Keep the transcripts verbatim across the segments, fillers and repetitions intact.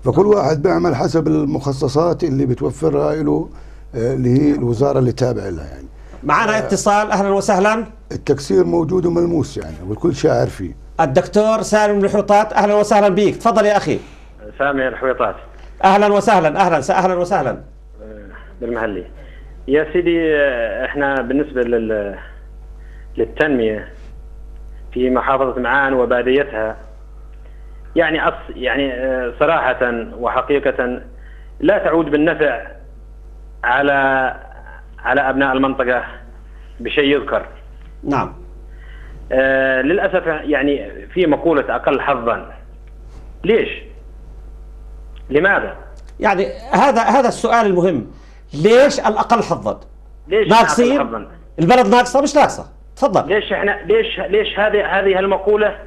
فكل واحد بيعمل حسب المخصصات اللي بتوفرها له اللي هي الوزارة اللي تابع لها يعني. معنا اتصال، أهلا وسهلا. التكسير موجود وملموس يعني والكل شاعر فيه. الدكتور سالم الحويطات، أهلا وسهلا بيك، تفضل يا أخي. سامي الحويطات، أهلا وسهلا. أهلا أهلا وسهلا بالمهلي. يا سيدي احنا بالنسبة لل للتنمية في محافظة معان وباديتها يعني أص يعني صراحة وحقيقة لا تعود بالنفع على على أبناء المنطقة بشيء يذكر. نعم. آه للأسف يعني في مقولة أقل حظا. ليش؟ لماذا؟ يعني هذا هذا السؤال المهم، ليش الأقل حظا؟ ليش ناقصين؟ البلد ناقصة مش ناقصة؟ تفضل. ليش احنا ليش ليش هذه هذه المقولة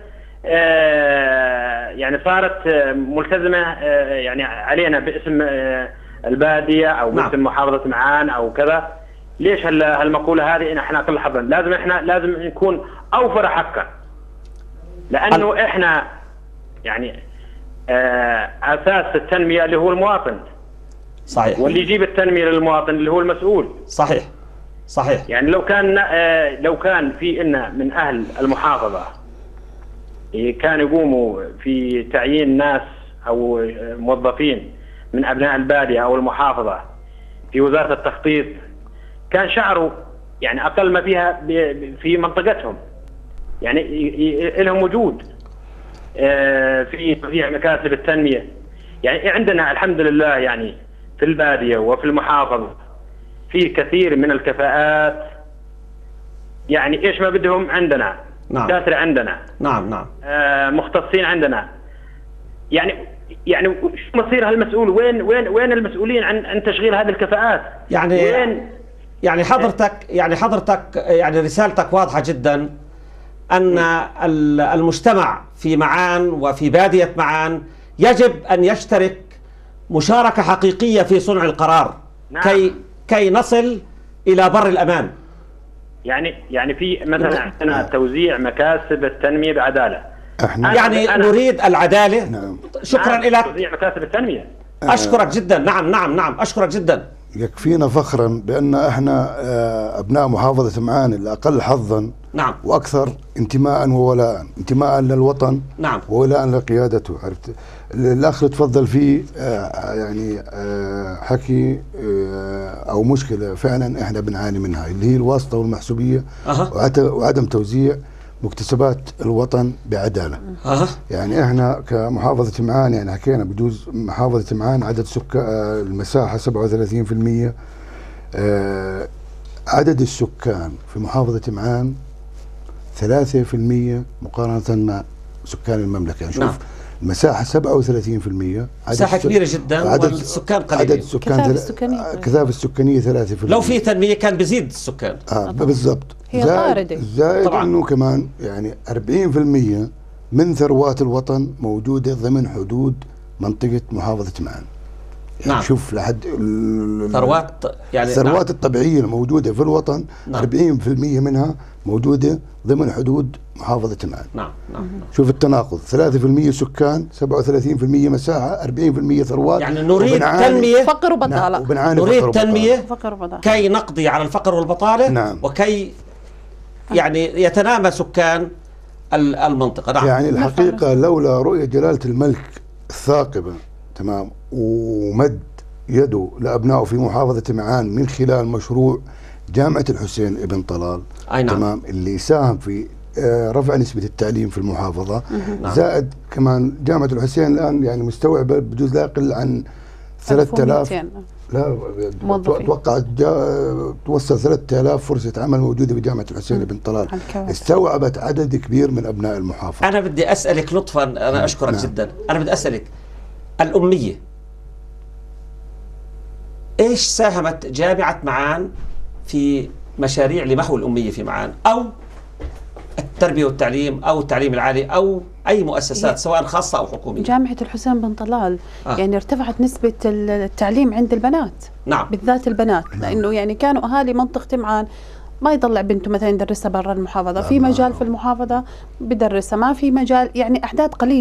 آه يعني صارت ملتزمة آه يعني علينا باسم آه البادية أو نعم. باسم محافظة معان أو كذا؟ ليش هالمقولة هذه إن احنا أقل حظا؟ لازم احنا لازم نكون أوفر حقا، لأنه ال... احنا يعني آه أساس التنمية اللي هو المواطن. صحيح. واللي يجيب التنمية للمواطن اللي هو المسؤول. صحيح صحيح. يعني لو كان آه لو كان في إن من أهل المحافظة كان يقوموا في تعيين ناس أو موظفين من أبناء البادية أو المحافظة في وزارة التخطيط، كان شعروا يعني أقل ما فيها في منطقتهم يعني لهم وجود في توزيع مكاسب التنمية. يعني عندنا الحمد لله يعني في البادية وفي المحافظة في كثير من الكفاءات، يعني إيش ما بدهم عندنا. نعم. دكاترة عندنا. نعم نعم. آه مختصين عندنا. يعني يعني شو مصير هالمسؤول؟ وين وين وين المسؤولين عن عن تشغيل هذه الكفاءات؟ يعني وين؟ يعني حضرتك يعني حضرتك يعني رسالتك واضحة جدا، أن المجتمع في معان وفي بادية معان يجب أن يشترك مشاركة حقيقية في صنع القرار. نعم. كي كي نصل إلى بر الأمان. يعني يعني في مثلا عندنا توزيع مكاسب التنمية بعدالة. احنا يعني أنا نريد العدالة. نعم. شكرا نعم. لك. توزيع مكاسب التنمية. أشكرك جدا. نعم نعم نعم أشكرك جدا. يكفينا فخرا بأن احنا أبناء محافظة معان الأقل حظا. نعم. وأكثر انتماء وولاء، انتماء للوطن. نعم. وولاء لقيادته. عرفت الأخ تفضل فيه يعني حكي أو مشكلة فعلا احنا بنعاني منها اللي هي الواسطة والمحسوبية. أه. وعدم توزيع مكتسبات الوطن بعدالة. أه. يعني احنا كمحافظة معان يعني حكينا بجوز محافظة معان عدد سكان المساحة سبعة وثلاثين بالمئة، آه عدد السكان في محافظة معان ثلاثة بالمئة مقارنة مع سكان المملكة. يعني شوف. نعم. المساحة سبعة وثلاثين بالمئة، مساحة كبيرة جدا والسكان قليلين. عدد السكان الكثافة السكانية ثلاثة بالمئة. لو في تنمية كان بيزيد السكان. اه بالضبط. هي طاردة. زائد انه كمان يعني أربعين بالمئة من ثروات الوطن موجودة ضمن حدود منطقة محافظة معان. يعني نعم. شوف لحد ثروات يعني الثروات نعم. الطبيعية الموجودة في الوطن. نعم. أربعين بالمئة منها موجودة ضمن حدود محافظة معان. نعم. نعم. شوف التناقض، ثلاثة بالمئة سكان، سبعة وثلاثين بالمئة مساحة، أربعين بالمئة ثروات. يعني نريد تنمية فقر وبطالة. نعم. وبنعاني نريد تنمية فقر وبطالة كي نقضي على الفقر والبطالة. نعم. وكي يعني يتنامى سكان المنطقة. نعم. يعني الحقيقة لولا رؤية جلالة الملك الثاقبة تمام ومد يده لأبنائه في محافظة معان من خلال مشروع جامعة الحسين ابن طلال. أي نعم. تمام اللي ساهم في رفع نسبة التعليم في المحافظة. نعم. زائد كمان جامعة الحسين الآن يعني مستوعبة بجوز لا يقل عن ثلاثة آلاف لا اتوقع توصل ثلاثة آلاف فرصة عمل موجودة في جامعة الحسين بن طلال. استوعبت عدد كبير من أبناء المحافظة. أنا بدي أسألك لطفا، أنا أشكرك نعم. جدا. أنا بدي أسألك الأمية إيش ساهمت جامعة معان في مشاريع لمحو الأمية في معان أو التربية والتعليم أو التعليم العالي أو أي مؤسسات سواء خاصة أو حكومية؟ جامعة الحسين بن طلال آه. يعني ارتفعت نسبة التعليم عند البنات. نعم. بالذات البنات. نعم. لأنه يعني كانوا أهالي منطقة معان ما يطلع بنته مثلا يدرسها برا المحافظة. في مجال في المحافظة بدرسها، ما في مجال، يعني أعداد قليلة.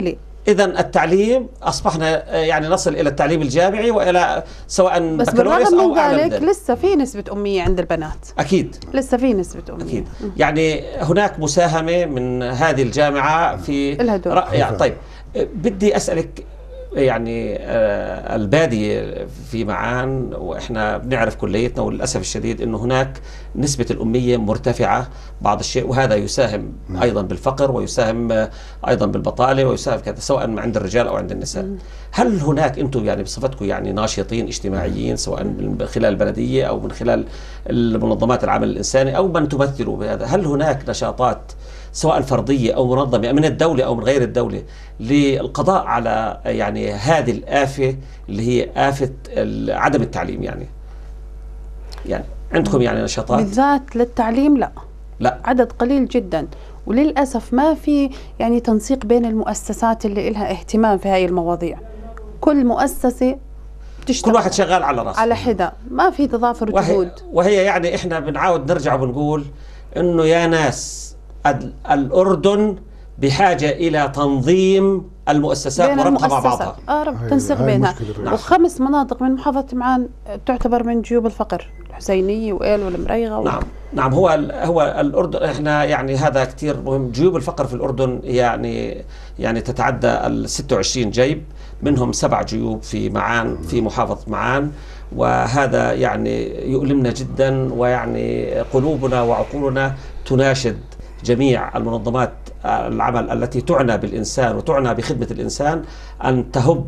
إذا التعليم أصبحنا يعني نصل إلى التعليم الجامعي وإلى سواء بس بكالوريوس بالرغم أو من أعلى من ذلك ذلك. لسه في نسبة أمية عند البنات. أكيد لسه في نسبة أمية. أكيد. يعني هناك مساهمة من هذه الجامعة في الهدول. طيب بدي أسألك، يعني آه البادية في معان، وإحنا بنعرف كليتنا وللأسف الشديد أنه هناك نسبة الأمية مرتفعة بعض الشيء، وهذا يساهم أيضا بالفقر ويساهم آه أيضا بالبطالة ويساهم كذا سواء عند الرجال أو عند النساء. هل هناك أنتم يعني بصفتكم يعني ناشطين اجتماعيين سواء من خلال البلدية أو من خلال المنظمات العمل الإنساني أو من تمثلوا بهذا، هل هناك نشاطات سواء فردية أو منظمة من الدولة أو من غير الدولة للقضاء على يعني هذه الآفة اللي هي آفة عدم التعليم؟ يعني يعني عندكم يعني نشاطات بالذات للتعليم؟ لا لا، عدد قليل جدا، وللأسف ما في يعني تنسيق بين المؤسسات اللي لها اهتمام في هاي المواضيع. كل مؤسسة كل واحد شغال على راسه على حدة، ما في تضافر جهود. وهي, وهي يعني احنا بنعاود نرجع وبنقول انه يا ناس الأردن بحاجة إلى تنظيم المؤسسات وربطها مع بعضها. آه ربط تنسيق بينها. نعم. وخمس مناطق من محافظة معان تعتبر من جيوب الفقر، الحسينية وإيل والمريغة و... نعم نعم هو هو الأردن احنا يعني هذا كثير مهم. جيوب الفقر في الأردن يعني يعني تتعدى ال ستة وعشرين جيب، منهم سبع جيوب في معان في محافظة معان، وهذا يعني يؤلمنا جدا، ويعني قلوبنا وعقولنا تناشد جميع المنظمات العمل التي تعنى بالإنسان وتعنى بخدمة الإنسان أن تهب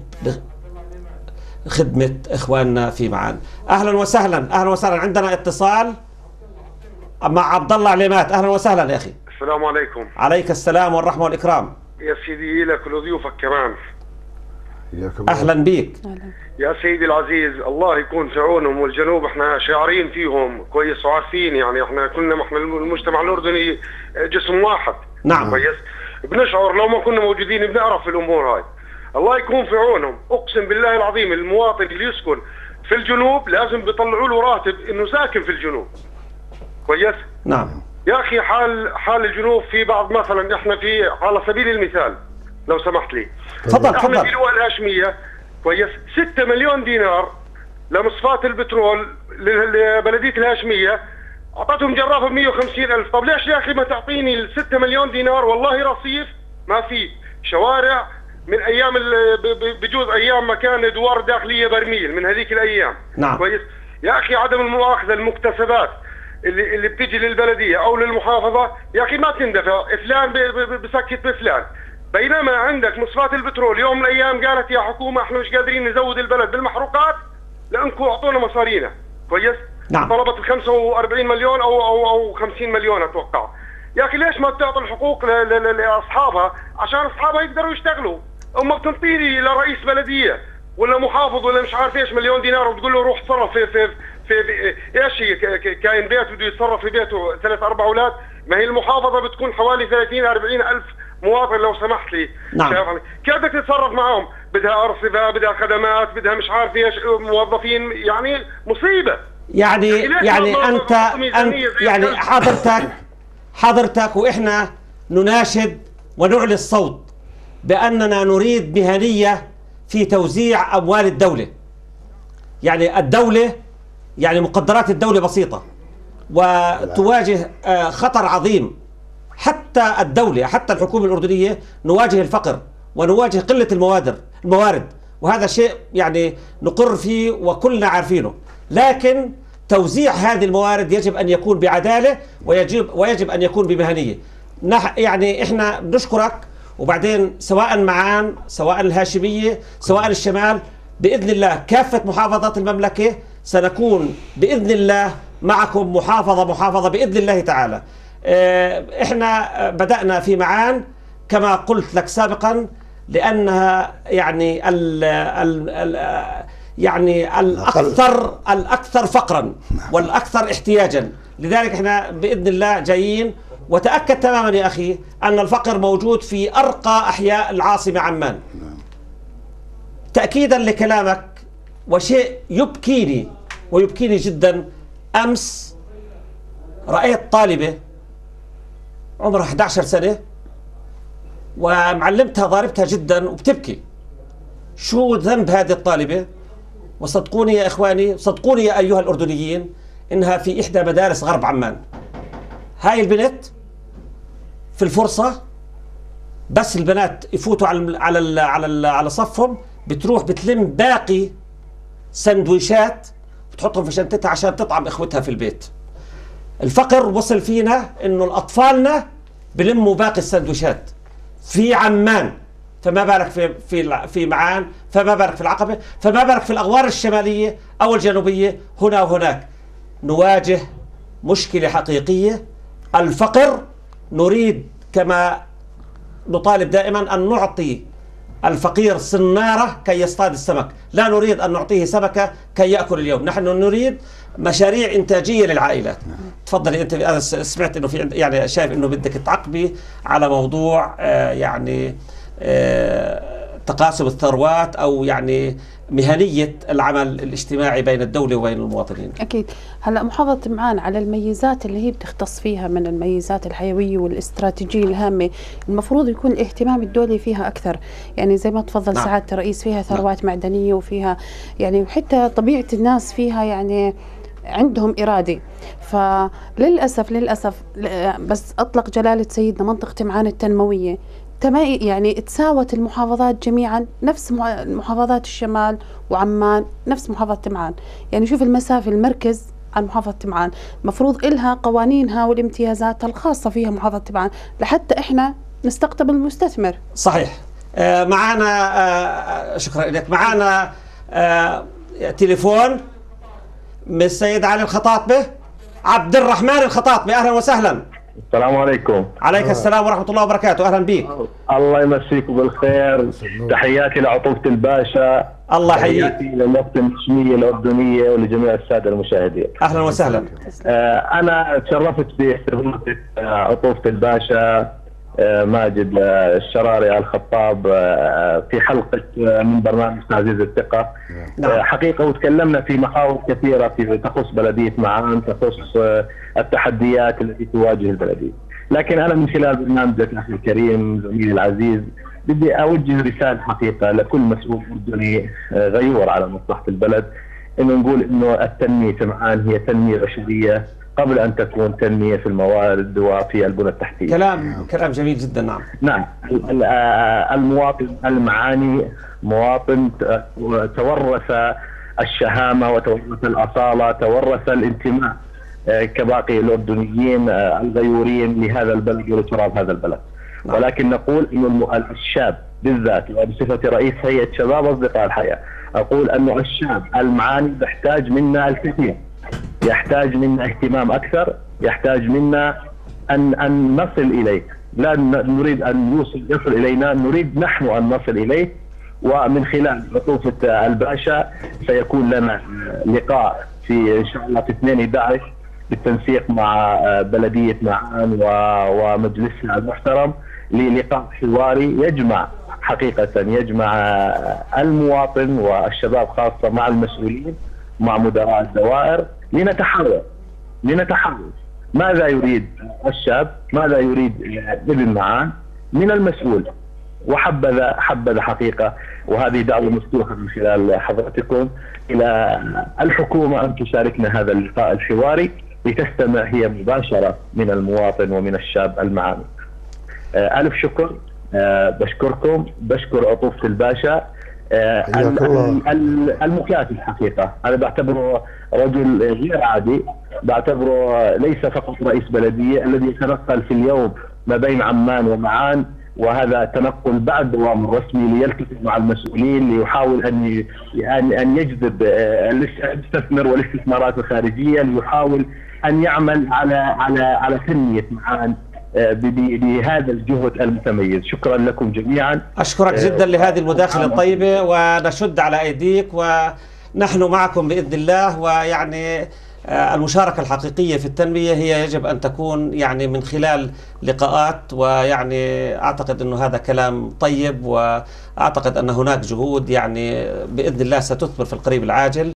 خدمة إخواننا في معان. أهلا وسهلا أهلا وسهلا. عندنا اتصال مع عبد الله عليمات. أهلا وسهلا يا أخي. السلام عليكم. عليك السلام والرحمة والإكرام. يا سيدي لك ولضيوفك كمان. أهلا بيك. يا سيدي العزيز، الله يكون في عونهم، والجنوب احنا شاعرين فيهم كويس وعارفين، يعني احنا كلنا احنا المجتمع الأردني جسم واحد. نعم كويس. بنشعر لو ما كنا موجودين بنعرف الأمور هاي. الله يكون في عونهم، أقسم بالله العظيم المواطن اللي يسكن في الجنوب لازم بيطلعوا له راتب إنه ساكن في الجنوب. كويس؟ نعم. يا أخي حال حال الجنوب في بعض، مثلا احنا في على سبيل المثال لو سمحت لي. تفضل تفضل. احنا في لواء الهاشمية كويس ستة مليون دينار لمصفاة البترول لبلدية الهاشمية، أعطتهم جرافة ب مئة وخمسين ألف. طب ليش يا أخي ما تعطيني الستة مليون دينار؟ والله رصيف ما في، شوارع من أيام بجوز أيام ما كان دوار داخلية برميل من هذيك الأيام. نعم. كويس يا أخي عدم المؤاخذة، المكتسبات اللي اللي بتيجي للبلدية أو للمحافظة يا أخي ما تندفع، فلان بسكت بفلان، بينما عندك مصفاة البترول يوم من الأيام قالت يا حكومة احنا مش قادرين نزود البلد بالمحروقات لأنكم أعطونا مصارينا. كويس؟ نعم. طلبت ال خمسة وأربعين مليون أو أو أو خمسين مليون أتوقع. يا أخي ليش ما بتعطي الحقوق لأصحابها عشان أصحابها يقدروا يشتغلوا؟ أما بتنطيني لرئيس بلدية ولا محافظ ولا مش عارف ايش مليون دينار وتقول له روح تصرف في في في, في ايش هي كاين بيت بده يتصرف في بيته ثلاث اربع اولاد؟ ما هي المحافظه بتكون حوالي ثلاثين أربعين الف مواطن لو سمحت لي. نعم. كيف بدك تتصرف معهم؟ بدها ارصفه، بدها خدمات، بدها مش عارف ايش، موظفين، يعني مصيبه. يعني يعني, يعني انت انت يعني حضرتك حضرتك واحنا نناشد ونعلي الصوت باننا نريد مهنيه في توزيع اموال الدوله. يعني الدوله يعني مقدرات الدوله بسيطه وتواجه خطر عظيم. حتى الدوله حتى الحكومه الاردنيه نواجه الفقر ونواجه قله الموارد الموارد وهذا شيء يعني نقر فيه وكلنا عارفينه، لكن توزيع هذه الموارد يجب ان يكون بعداله ويجب ويجب ان يكون بمهنيه. نح يعني احنا بنشكرك، وبعدين سواء معان سواء الهاشميه سواء الشمال باذن الله كافه محافظات المملكه سنكون باذن الله معكم محافظه محافظه باذن الله تعالى. احنا بدأنا في معان كما قلت لك سابقا لانها يعني ال ال ال يعني الاكثر الاكثر فقرا والاكثر احتياجا، لذلك احنا باذن الله جايين. وتاكد تماما يا اخي ان الفقر موجود في ارقى احياء العاصمه عمان. تاكيدا لكلامك، وشيء يبكيني ويبكيني جدا، امس رايت طالبه عمرها إحدى عشرة سنه ومعلمتها ضاربتها جدا وبتبكي. شو ذنب هذه الطالبة؟ وصدقوني يا إخواني، صدقوني يا أيها الأردنيين، إنها في إحدى مدارس غرب عمان. هاي البنت في الفرصة بس البنات يفوتوا على على على على صفهم، بتروح بتلم باقي سندويشات بتحطهم في شنطتها عشان تطعم إخوتها في البيت. الفقر وصل فينا إنه الأطفالنا بلموا باقي السندويشات في عمان، فما بالك في في في معان، فما بالك في العقبة، فما بالك في الأغوار الشمالية أو الجنوبية. هنا وهناك نواجه مشكلة حقيقية، الفقر. نريد كما نطالب دائما أن نعطي الفقير صنارة كي يصطاد السمك، لا نريد أن نعطيه سمكة كي يأكل اليوم. نحن نريد مشاريع إنتاجية للعائلات. تفضلي أنت. أنا سمعت أنه في يعني شايف أنه بدك تعقبي على موضوع آه يعني آه تقاسم الثروات أو يعني مهنية العمل الاجتماعي بين الدولة وبين المواطنين. أكيد. هلأ محافظة معان على الميزات اللي هي بتختص فيها من الميزات الحيوية والاستراتيجية الهامة، المفروض يكون الاهتمام الدولي فيها أكثر. يعني زي ما تفضل نعم. سعادة الرئيس، فيها ثروات نعم. معدنية، وفيها يعني وحتى طبيعة الناس فيها يعني عندهم إرادة. فللأسف للأسف بس أطلق جلالة سيدنا منطقة معان التنموية يعني تساوت المحافظات جميعا نفس محافظات الشمال وعمان نفس محافظة معان. يعني شوف المسافة، المركز عن محافظة معان المفروض إلها قوانينها والامتيازات الخاصة فيها محافظة معان لحتى إحنا نستقطب المستثمر. صحيح. آه معنا آه شكرا لك. معنا آه تليفون من السيد علي الخطاطبة، عبد الرحمن الخطاطبة. أهلا وسهلا. السلام عليكم. عليك آه. السلام ورحمة الله وبركاته. أهلا بيك. الله يمسيكم بالخير. تحياتي لعطوفة الباشا. الله يحييك. تحياتي للنقطة النجمية الأردنية ولجميع السادة المشاهدين. أهلا وسهلا. آه أنا تشرفت باستضافة عطوفة الباشا آه ماجد آه الشراري الخطاب آه في حلقة آه من برنامج تعزيز الثقة. نعم. آه حقيقة وتكلمنا في محاور كثيرة في تخص بلدية معان، تخص آه التحديات التي تواجه البلدية. لكن أنا من خلال برنامجك أخي الكريم زميلي العزيز بدي أوجه رسالة حقيقة لكل مسؤول أردني غيور على مصلحة البلد، إنه نقول إنه التنمية في معان هي تنمية بشرية قبل أن تكون تنمية في الموارد وفي البنى التحتية. كلام كلام جميل جدا. نعم. نعم. المواطن المعاني مواطن تورث الشهامة وتورث الأصالة، تورث الانتماء كباقي الأردنيين الغيورين لهذا البلد ولتراب هذا البلد. ولكن نقول إنه الشاب بالذات وبصفة رئيس هيئة شباب أصدقاء الحياة، أقول أنه الشاب المعاني يحتاج منا الكثير، يحتاج منا اهتمام أكثر، يحتاج منا أن أن نصل إليه. لا نريد أن يوصل يصل إلينا، نريد نحن أن نصل إليه. ومن خلال عطوفة الباشا سيكون لنا لقاء في إن شاء الله في اثنين أحد عشر بالتنسيق مع بلدية معان ومجلسها المحترم للقاء حواري يجمع حقيقة يجمع المواطن والشباب خاصة مع المسؤولين مع مدراء الدوائر لنتحرر لنتحرر ماذا يريد الشاب، ماذا يريد ابن معان من المسؤول. وحبذا حبذا حقيقة، وهذه دعوة مفتوحة من خلال حضرتكم إلى الحكومة أن تشاركنا هذا اللقاء الحواري لتستمع هي مباشرة من المواطن ومن الشاب المعاني. ألف شكر. أه بشكركم، بشكر عطوفة الباشا أه المكاتب. حقيقة أنا بعتبره رجل غير عادي، بعتبره ليس فقط رئيس بلدية الذي يتنقل في اليوم ما بين عمان ومعان، وهذا تنقل بعد دوام الرسمي ليلتقي مع المسؤولين ليحاول ان ان يجذب المستثمر والاستثمارات الخارجيه، ليحاول ان يعمل على على على تنميه معان بهذا الجهد المتميز. شكرا لكم جميعا. اشكرك جدا لهذه المداخله الطيبه، ونشد على ايديك ونحن معكم باذن الله. ويعني المشاركة الحقيقية في التنمية هي يجب أن تكون يعني من خلال لقاءات، ويعني أعتقد أنه هذا كلام طيب، وأعتقد أن هناك جهود يعني بإذن الله ستثمر في القريب العاجل.